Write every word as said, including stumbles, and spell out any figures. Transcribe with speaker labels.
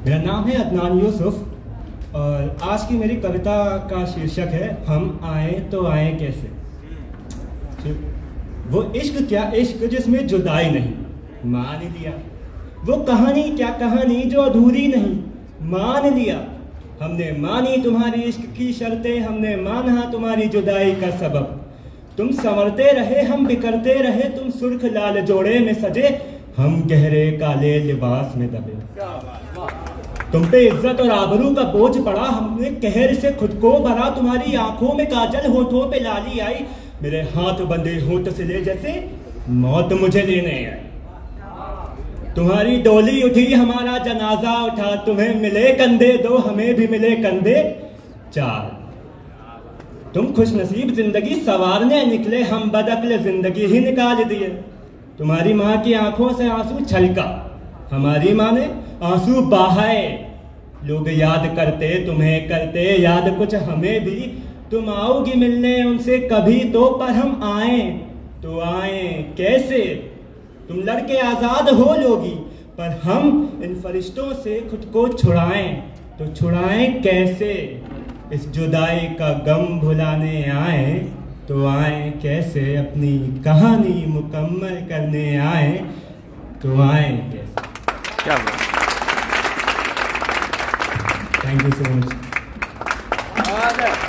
Speaker 1: मेरा नाम है अदनान यूसुफ और आज की मेरी कविता का शीर्षक है हम आए तो आए कैसे। वो इश्क क्या इश्क जिसमें जुदाई नहीं, मान लिया। वो कहानी क्या कहानी जो अधूरी नहीं, मान लिया। हमने मानी तुम्हारी इश्क की शर्तें, हमने माना तुम्हारी जुदाई का सबब। तुम संवरते रहे हम बिखरते रहे, तुम सुर्ख लाल जोड़े में सजे, हम गहरे काले लिबास में दबे। तुम पे इज्जत और आबरू का बोझ पड़ा, हमने कहर से खुद को भरा। तुम्हारी आंखों में काजल, होठों पे लाली आई, मेरे हाथ बंधे होठ से ले जैसे मौत मुझे लेने आई। तुम्हारी डोली उठी हमारा जनाजा उठा, तुम्हें मिले कंधे दो हमें भी मिले कंधे चार। तुम खुश नसीब जिंदगी सवारने निकले, हम बदअक्ल जिंदगी ही निकाल दिए। तुम्हारी माँ की आंखों से आंसू छलका, हमारी माँ ने आंसू बहाए। लोग याद करते तुम्हें करते याद कुछ हमें भी, तुम आओगी मिलने उनसे कभी तो, पर हम आए तो आए कैसे। तुम लड़के आजाद हो लोगी, पर हम इन फरिश्तों से खुद को छुड़ाएं तो छुड़ाएं कैसे। इस जुदाई का गम भुलाने आए तो आए कैसे, अपनी कहानी मुकम्मल करने आए तो आए कैसे।
Speaker 2: क्या बात।
Speaker 1: Thank you so much.